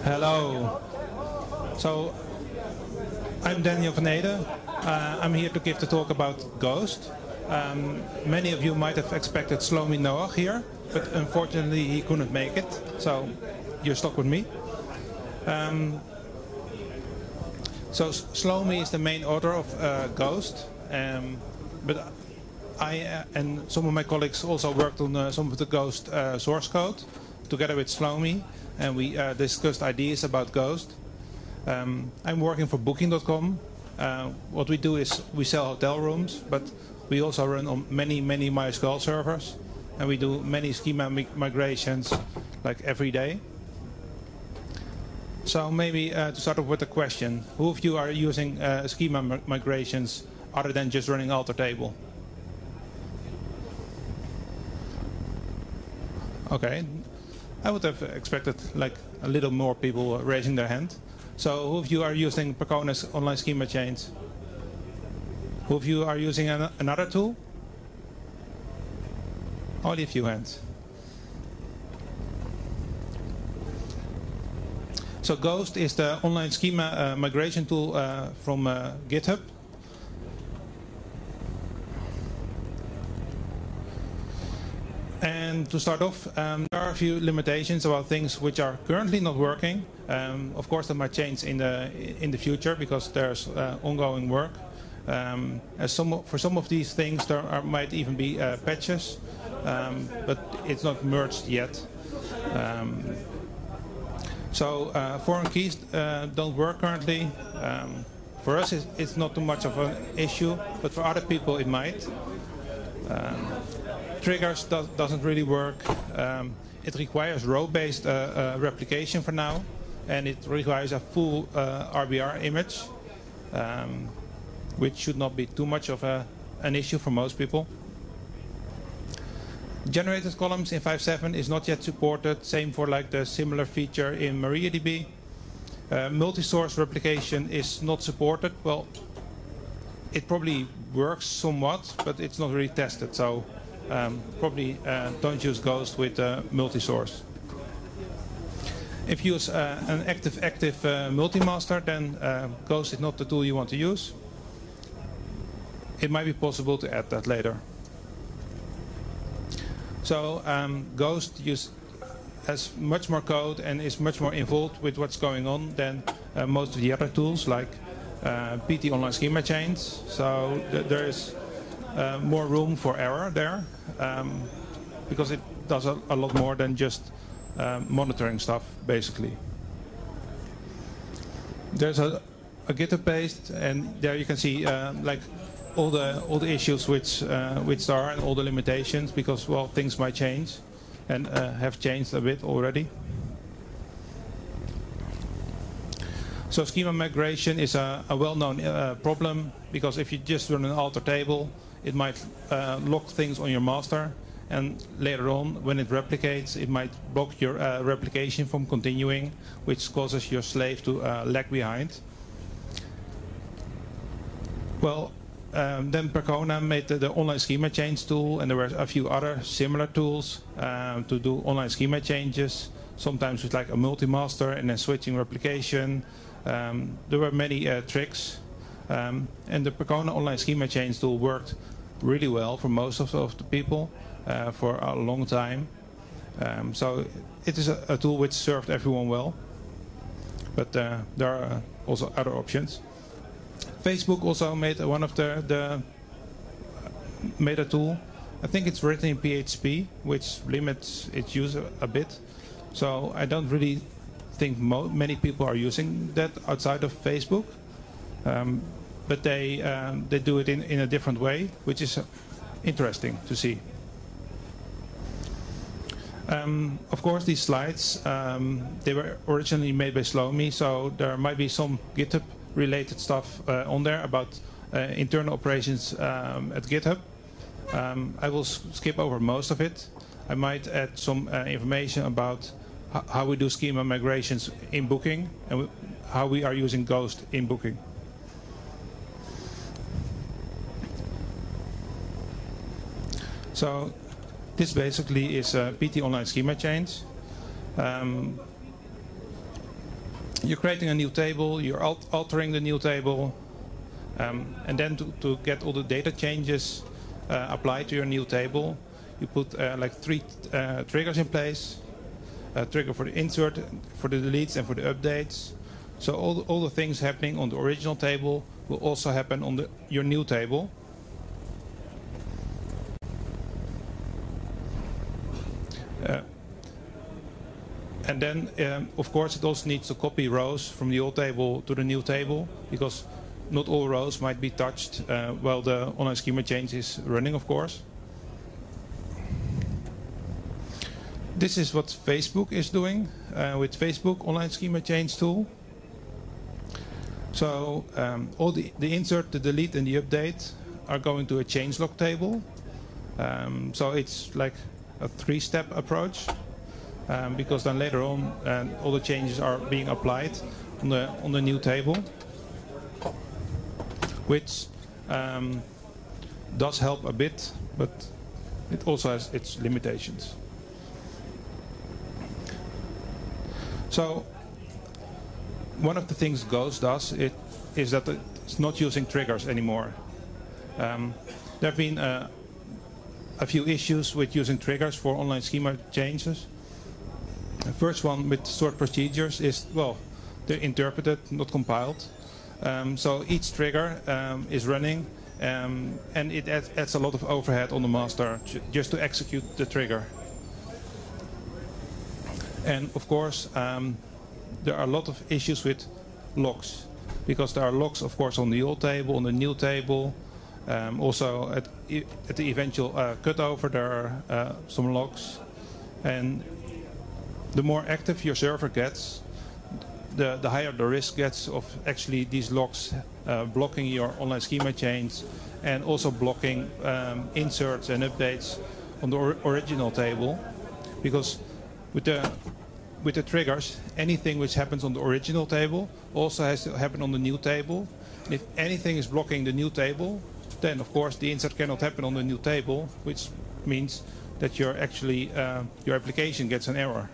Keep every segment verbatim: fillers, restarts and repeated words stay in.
Hello. So, I'm Daniel van Ede. Uh, I'm here to give the talk about Ghost. Um, many of you might have expected Shlomi Noach here, but unfortunately he couldn't make it, so you're stuck with me. Um, so Shlomi is the main author of uh, Ghost, um, but I uh, and some of my colleagues also worked on uh, some of the Ghost uh, source code together with Shlomi, and we uh, discussed ideas about Ghost. Um, I'm working for Booking dot com. Uh, what we do is we sell hotel rooms, but we also run on many, many MySQL servers, and we do many schema mig migrations like every day. So maybe uh, to start off with a question, who of you are using uh, schema mi migrations other than just running alter table? Okay, I would have expected like a little more people raising their hand. So who of you are using Percona's online schema chains? Who of you are using an another tool? Only a few hands. So Ghost is the online schema uh, migration tool uh, from uh, GitHub. And to start off, um, there are a few limitations about things which are currently not working. Um, of course, that might change in the in the future because there's uh, ongoing work. Um, as some for some of these things, there are, might even be uh, patches, um, but it's not merged yet. Um, so uh, foreign keys uh, don't work currently. Um, for us, it's, it's not too much of an issue, but for other people, it might. Um, Triggers do doesn't really work. Um, it requires row-based uh, uh, replication for now, and it requires a full uh, R B R image, um, which should not be too much of a, an issue for most people. Generated columns in five point seven is not yet supported. Same for like the similar feature in MariaDB. Uh, multi-source replication is not supported. Well, it probably works somewhat, but it's not really tested. So. Um, probably uh, don't use Ghost with uh, multi-source. If you use uh, an active-active uh, multi-master, then uh, Ghost is not the tool you want to use. It might be possible to add that later. So um, Ghost use, has much more code and is much more involved with what's going on than uh, most of the other tools like uh, P T Online Schema Chains. So th there is Uh, more room for error there, um, because it does a, a lot more than just uh, monitoring stuff, basically. There's a, a GitHub page, and there you can see uh, like all the all the issues which uh, which are and all the limitations, because well, things might change, and uh, have changed a bit already. So schema migration is a, a well-known uh, problem, because if you just run an alter table, it might uh, lock things on your master, and later on, when it replicates, it might block your uh, replication from continuing, which causes your slave to uh, lag behind. Well, um, then Percona made the, the online schema change tool, and there were a few other similar tools um, to do online schema changes, sometimes with like a multi-master and then switching replication. Um, there were many uh, tricks. Um, and the Percona online schema change tool worked really well for most of, of the people uh, for a long time. Um, so it is a, a tool which served everyone well. But uh, there are uh, also other options. Facebook also made one of the, the made a tool. I think it's written in P H P, which limits its use a, a bit. So I don't really think mo many people are using that outside of Facebook. Um, but they um, they do it in, in a different way, which is uh, interesting to see. Um, of course, these slides, um, they were originally made by Shlomi, so there might be some GitHub related stuff uh, on there about uh, internal operations um, at GitHub. Um, I will skip over most of it. I might add some uh, information about how we do schema migrations in Booking, and how we are using Ghost in Booking. So this basically is uh, P T Online Schema Chains. Um, you're creating a new table, you're al altering the new table, um, and then to, to get all the data changes uh, applied to your new table, you put uh, like three uh, triggers in place. A trigger for the insert, for the deletes, and for the updates. So all the, all the things happening on the original table will also happen on the, your new table. Uh, and then, um, of course, it also needs to copy rows from the old table to the new table, because not all rows might be touched uh, while the online schema change is running, of course. This is what Facebook is doing uh, with Facebook Online Schema Change tool. So um, all the, the insert, the delete, and the update are going to a changelog table. Um, so it's like a three-step approach, um, because then later on uh, all the changes are being applied on the on the new table, which um, does help a bit, but it also has its limitations. So one of the things Ghost does it, is that it's not using triggers anymore. Um, there have been uh, a few issues with using triggers for online schema changes. The first one with stored procedures is, well, they're interpreted, not compiled. Um, so each trigger um, is running, um, and it adds, adds a lot of overhead on the master just to execute the trigger. And of course, um, there are a lot of issues with locks, because there are locks, of course, on the old table, on the new table. Um, also, at, e at the eventual uh, cutover, there are uh, some locks. And the more active your server gets, the, the higher the risk gets of actually these locks uh, blocking your online schema change, and also blocking um, inserts and updates on the or original table, because with the with the triggers, anything which happens on the original table also has to happen on the new table. And if anything is blocking the new table, then of course the insert cannot happen on the new table, which means that your actually uh, your application gets an error.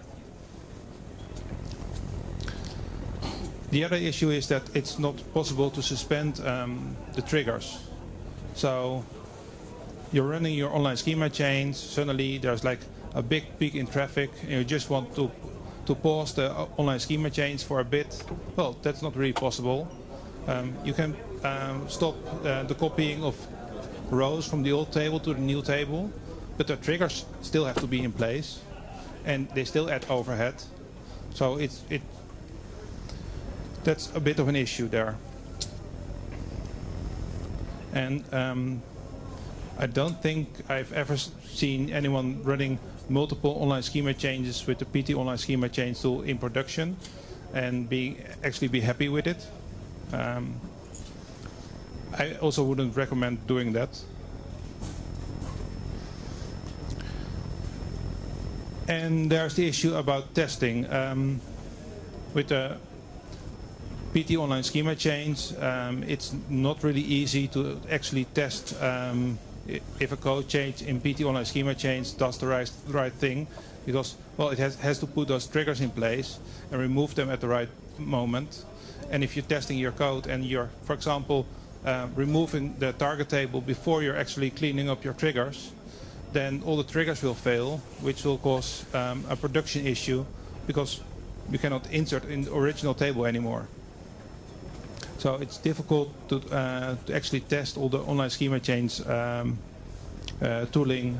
The other issue is that it's not possible to suspend um, the triggers. So you're running your online schema change, suddenly there's like a big peak in traffic, and you just want to to pause the online schema change for a bit. Well, that's not really possible. Um, you can um, stop uh, the copying of rows from the old table to the new table, but the triggers still have to be in place, and they still add overhead. So it's it that's a bit of an issue there. And um, I don't think I've ever seen anyone running multiple online schema changes with the P T Online Schema Change tool in production and be actually be happy with it. Um, I also wouldn't recommend doing that. And there's the issue about testing. Um, with the P T Online Schema Change, um, it's not really easy to actually test um, if a code change in P T Online Schema Change does the right, the right thing, because, well, it has, has to put those triggers in place and remove them at the right moment. And if you're testing your code and you're, for example, uh, removing the target table before you're actually cleaning up your triggers, then all the triggers will fail, which will cause um, a production issue, because you cannot insert in the original table anymore. So it's difficult to, uh, to actually test all the online schema change um, uh, tooling.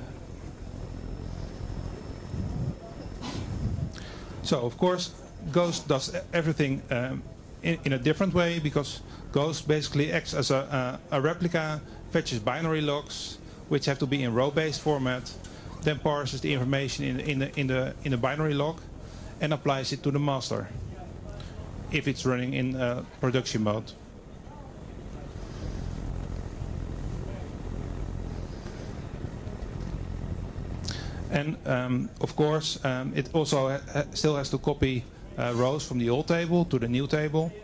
So of course, Ghost does everything um, in, in a different way, because Ghost basically acts as a, a, a replica, fetches binary logs, which have to be in row-based format, then parses the information in, in, the, in, the, in the binary log, and applies it to the master if it's running in uh, production mode. And um, of course, um, it also ha still has to copy uh, rows from the old table to the new table.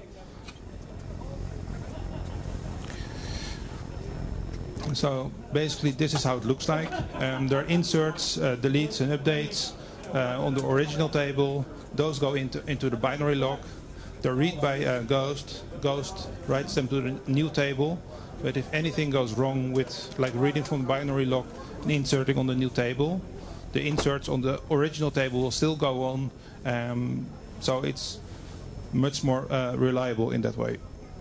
So basically, this is how it looks like. Um, there are inserts, uh, deletes, and updates uh, on the original table. Those go into into the binary log. they're read by uh, Ghost. Ghost writes them to the new table. But if anything goes wrong with like reading from the binary log and inserting on the new table, the inserts on the original table will still go on. Um, so it's much more uh, reliable in that way.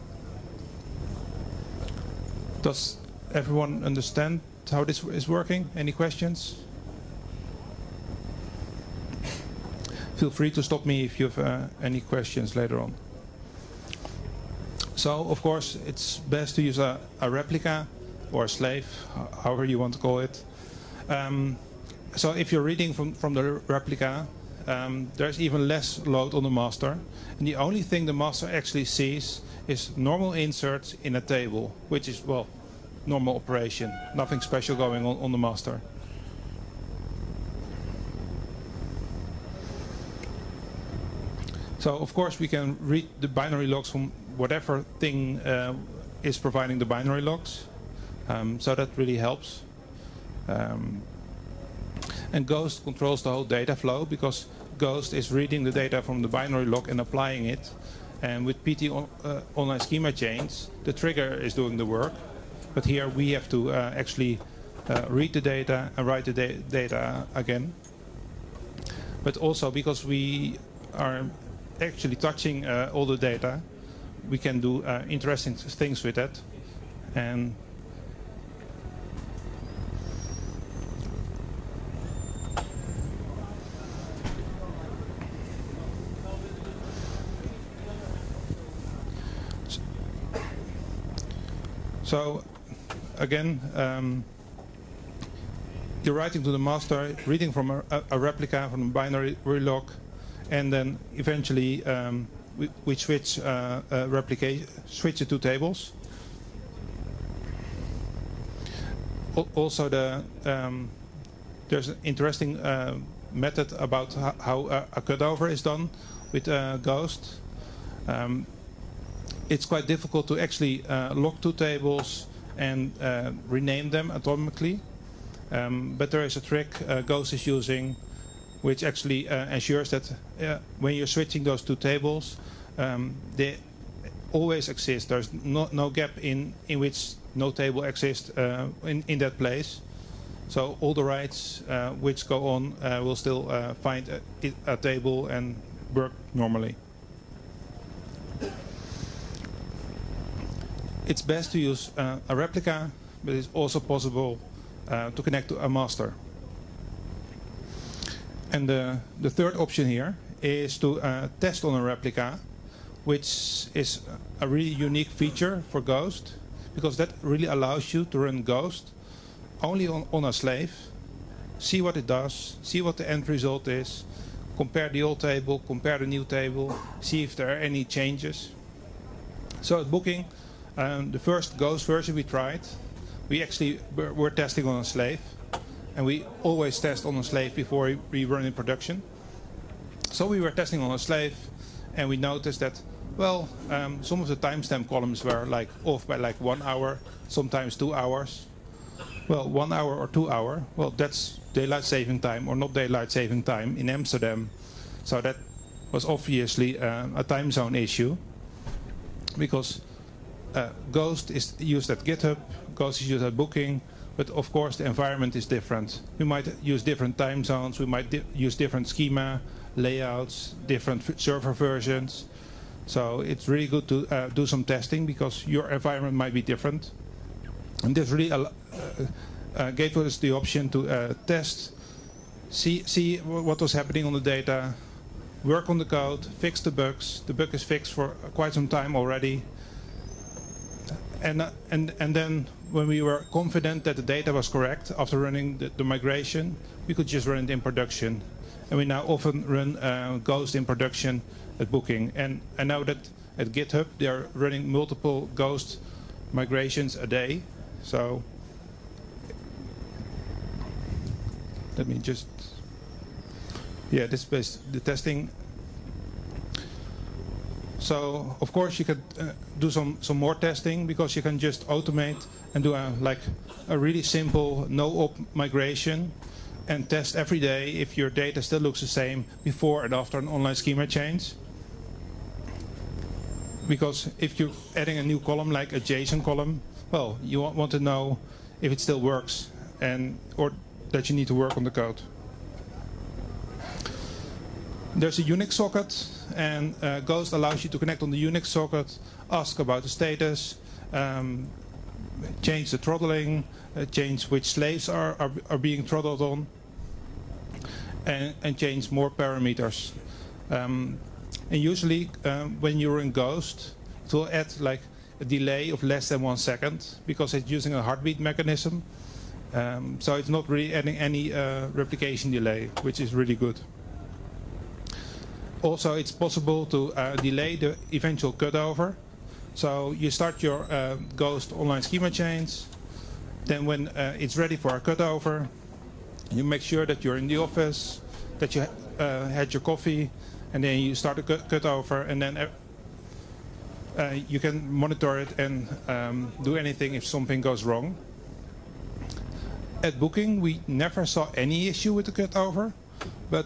Does everyone understand how this is working? Any questions? Feel free to stop me if you have uh, any questions later on. So, of course, it's best to use a, a replica or a slave, however you want to call it. Um, so if you're reading from, from the replica, um, there's even less load on the master. And the only thing the master actually sees is normal inserts in a table, which is, well, normal operation. Nothing special going on on the master. So, of course, we can read the binary logs from whatever thing uh, is providing the binary logs. Um, so that really helps. Um, and Ghost controls the whole data flow because Ghost is reading the data from the binary log and applying it. And with P T on, uh, online schema chains, the trigger is doing the work. But here we have to uh, actually uh, read the data and write the da data again. But also because we are actually touching uh, all the data, we can do uh, interesting things with that. And so again, um, you're writing to the master, reading from a, a replica from a binary log, and then eventually um, we, we switch uh, uh, replicate, switch the two tables. Also, the um, there's an interesting uh, method about how, how a, a cutover is done with uh, Ghost. Um, it's quite difficult to actually uh, lock two tables and uh, rename them atomically, um, but there is a trick uh, Ghost is using, which actually uh, ensures that uh, when you're switching those two tables, um, they always exist. There's no, no gap in, in which no table exists uh, in, in that place. So all the writes uh, which go on uh, will still uh, find a, a table and work normally. It's best to use uh, a replica, but it's also possible uh, to connect to a master. And the, the third option here is to uh, test on a replica, which is a really unique feature for Ghost, because that really allows you to run Ghost only on, on a slave, see what it does, see what the end result is, compare the old table, compare the new table, see if there are any changes. So at Booking, um, the first Ghost version we tried, we actually were, were testing on a slave. And we always test on a slave before we run in production. So we were testing on a slave, and we noticed that, well, um, some of the timestamp columns were like off by like one hour, sometimes two hours. Well, one hour or two hour, well, that's daylight saving time or not daylight saving time in Amsterdam. So that was obviously uh, a time zone issue, because uh, Ghost is used at GitHub, Ghost is used at Booking. But of course, the environment is different. We might use different time zones. We might di use different schema, layouts, different server versions. So it's really good to uh, do some testing because your environment might be different. And this really uh, uh, gave us the option to uh, test, see, see what was happening on the data, work on the code, fix the bugs. The bug is fixed for quite some time already. And, uh, and, and then when we were confident that the data was correct after running the, the migration, we could just run it in production. And we now often run uh, Ghost in production at Booking. And I know that at GitHub they are running multiple Ghost migrations a day. So let me just, yeah, this is the testing. So of course you could uh, do some some more testing, because you can just automate and do a like a really simple no-op migration and test every day if your data still looks the same before and after an online schema change. because if you're adding a new column like a JSON column, well, you want to know if it still works and or that you need to work on the code. There's a Unix socket, and uh, Ghost allows you to connect on the Unix socket, ask about the status, um, change the throttling, uh, change which slaves are, are, are being throttled on, and, and change more parameters. Um, and usually um, when you're in Ghost, it will add like a delay of less than one second because it's using a heartbeat mechanism. Um, so it's not really adding any uh, replication delay, which is really good. Also, it's possible to uh, delay the eventual cutover. So you start your uh, Ghost online schema chains. Then when uh, it's ready for a cutover, you make sure that you're in the office, that you uh, had your coffee, and then you start a cut cutover, and then uh, you can monitor it and um, do anything if something goes wrong. At Booking, we never saw any issue with the cutover, but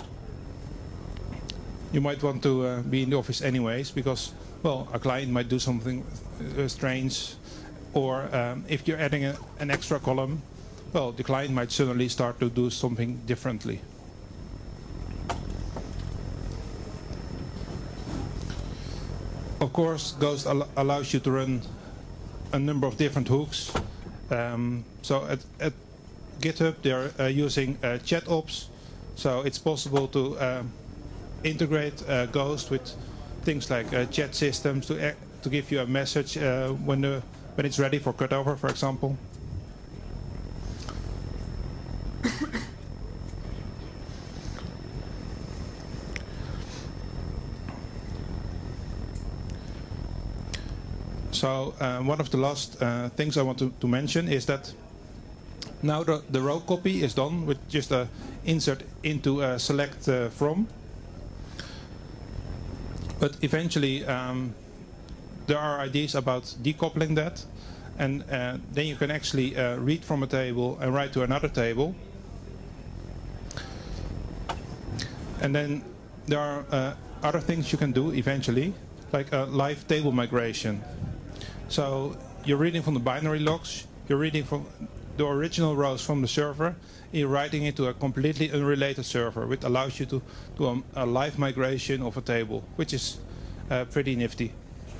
you might want to uh, be in the office anyways, because, well, a client might do something uh, strange, or um, if you're adding a, an extra column, well, the client might suddenly start to do something differently. Of course, Ghost al allows you to run a number of different hooks. Um, so at, at GitHub, they're uh, using uh, ChatOps, so it's possible to uh, integrate uh, Ghost with things like uh, chat systems to uh, to give you a message uh, when the when it's ready for cutover, for example. So uh, one of the last uh, things I want to, to mention is that now the, the row copy is done with just a insert into a select uh, from. But eventually um, there are ideas about decoupling that, and uh, then you can actually uh, read from a table and write to another table. And then there are uh, other things you can do eventually, like a live table migration. So you're reading from the binary logs, you're reading from the original rows from the server, and you're writing it to a completely unrelated server, which allows you to do a, a live migration of a table, which is uh, pretty nifty.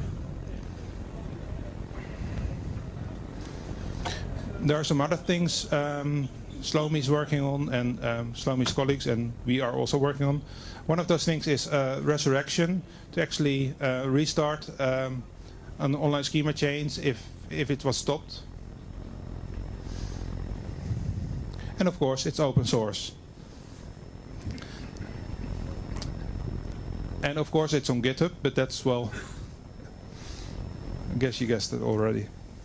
There are some other things um, Shlomi is working on, and um, Shlomi's colleagues, and we are also working on. One of those things is uh, resurrection, to actually uh, restart um, an online schema change if, if it was stopped. And of course, it's open source. And of course, it's on GitHub, but that's, well, I guess you guessed it already.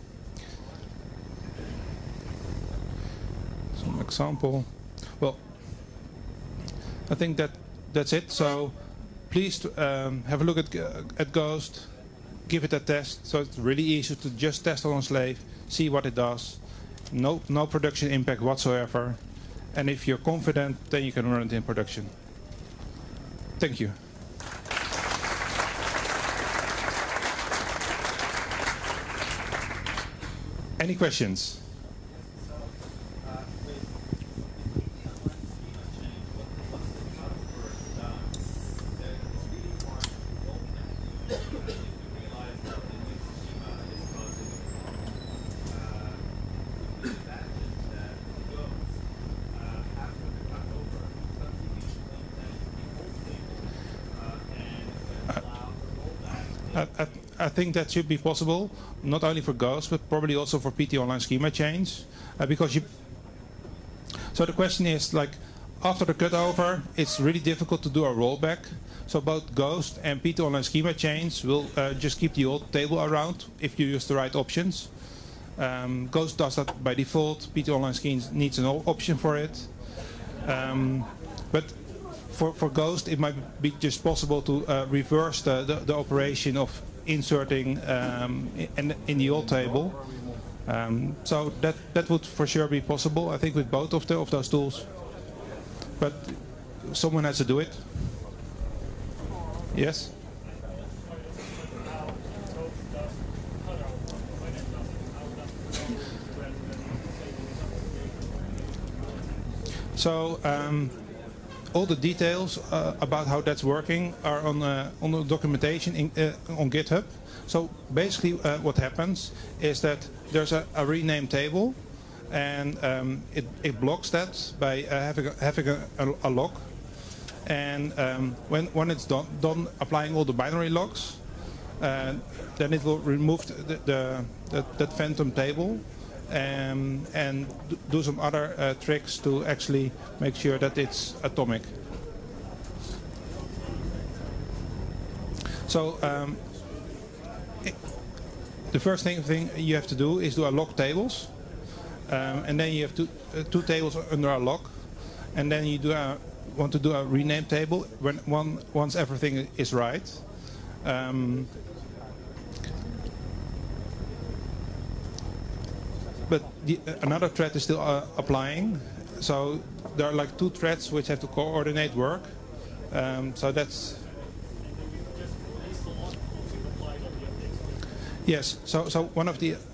Some example. Well, I think that that's it. So please um, have a look at, uh, at Ghost. Give it a test. So it's really easy to just test on a slave, see what it does. No, no production impact whatsoever. And if you're confident, then you can run it in production. Thank you. Any questions? I, I think that should be possible, not only for Ghost, but probably also for P T Online Schema Change, uh, because you. So the question is, like, after the cutover, it's really difficult to do a rollback. So both Ghost and P T Online Schema Change will uh, just keep the old table around if you use the right options. Um, Ghost does that by default. P T Online Schemes needs an option for it, um, but. For, for Ghost, it might be just possible to uh, reverse the, the, the operation of inserting um, in, in the old table. Um, so that, that would for sure be possible, I think, with both of, the, of those tools. But someone has to do it. Yes? So um, all the details uh, about how that's working are on uh, on the documentation in, uh, on GitHub. So basically, uh, what happens is that there's a, a rename table, and um, it, it blocks that by uh, having a, having a, a, a lock. And um, when when it's done, done applying all the binary locks, uh, then it will remove the, the, the that phantom table. Um, and do some other uh, tricks to actually make sure that it's atomic. So um, it, the first thing, thing you have to do is do a lock tables, um, and then you have two, uh, two tables under a lock, and then you do a, want to do a rename table when one once everything is right. Um, But the, uh, another thread is still uh, applying. So there are like two threads which have to coordinate work. Um, so that's... Yes, so, so one of the... Uh,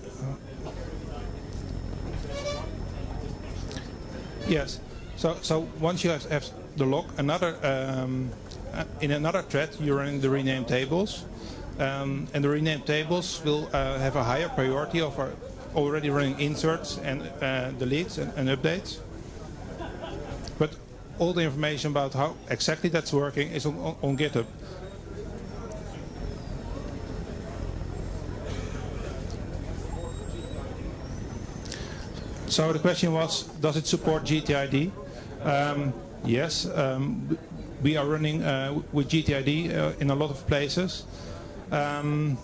yes, so, so once you have, have the lock, another, um, uh, in another thread you're running the rename tables. Um, and the rename tables will uh, have a higher priority over already running inserts and uh, deletes and, and updates. But all the information about how exactly that's working is on, on, on GitHub. So the question was, does it support G T I D? Um, yes, um, we are running uh, with G T I D uh, in a lot of places. Um,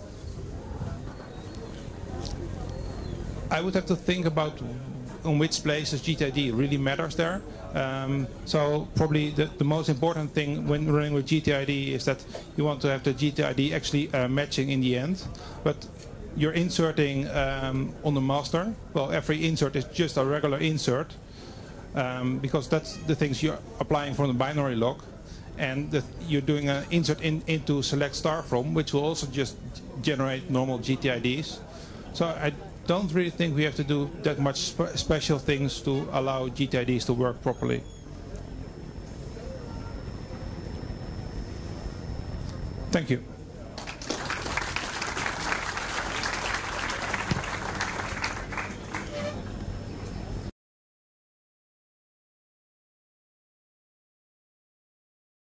I would have to think about on which places G T I D really matters there. Um, so probably the, the most important thing when running with G T I D is that you want to have the G T I D actually uh, matching in the end. But you're inserting um, on the master. Well, every insert is just a regular insert um, because that's the things you're applying from the binary lock. And the, you're doing an insert in, into select star from, which will also just generate normal G T I Ds. So I don't really think we have to do that much spe special things to allow G T I Ds to work properly. Thank you.